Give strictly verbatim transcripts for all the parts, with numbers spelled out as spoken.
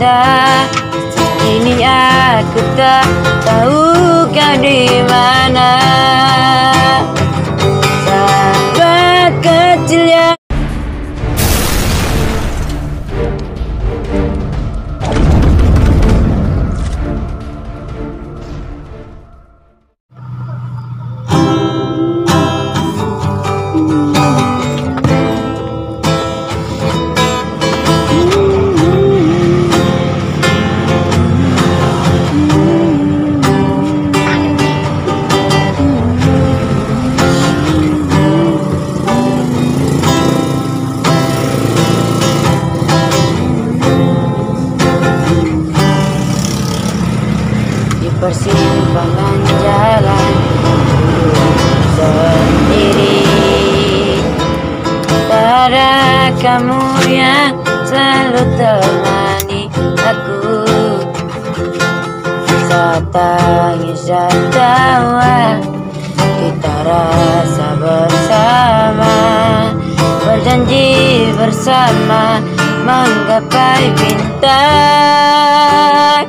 indah. Kini aku tak tahu kau di mana. Sahabat kecil yang persimpangan jalan sendiri. Pada kamu yang selalu temani aku, saat tangis dan tawa kita rasa bersama, berjanji bersama menggapai bintang.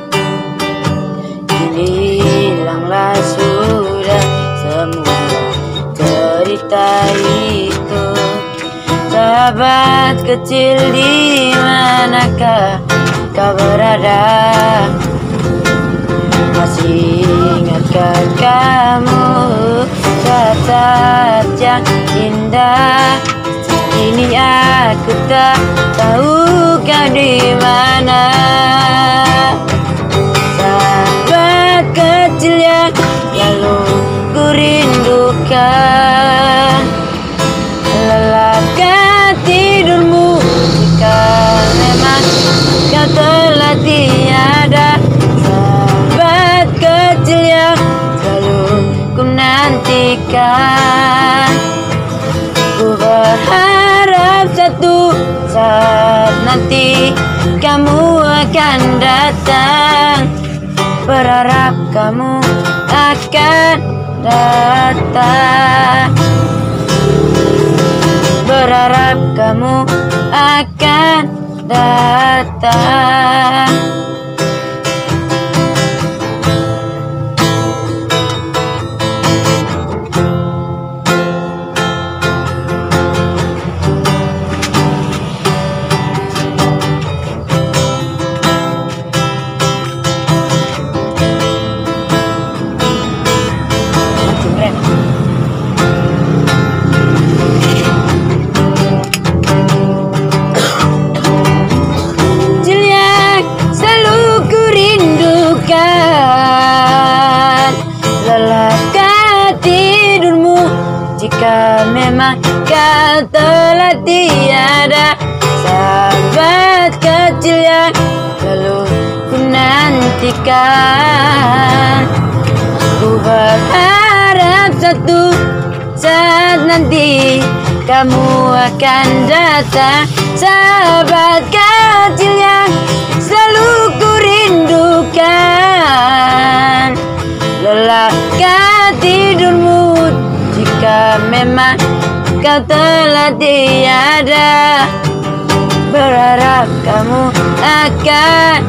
Hilanglah sudah semua cerita itu. Sahabat kecil, di manakah kau berada? Masih ingatkah kamu saat-saat yang indah? Kini aku tak tahu kau di mana. Kecil yang lalu ku rindukan, lelapkan tidurmu jika memang kau telah tiada. Sahabat kecil yang selalu ku nantikan, ku berharap satu saat nanti kamu akan datang. Berharap kamu akan datang. Berharap kamu akan datang. Jika memang kau telah tiada. Sahabat kecil yang selalu ku nantikan, ku berharap satu saat nanti kamu akan datang. Sahabat kecil yang selalu ku rindukan, lelapkan tidurmu jika memang kau telah tiada. Berharap kamu akan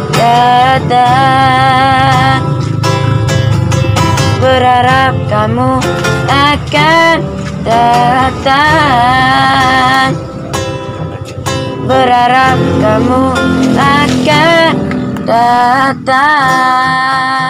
datang. Berharap kamu akan datang. Berharap kamu akan datang.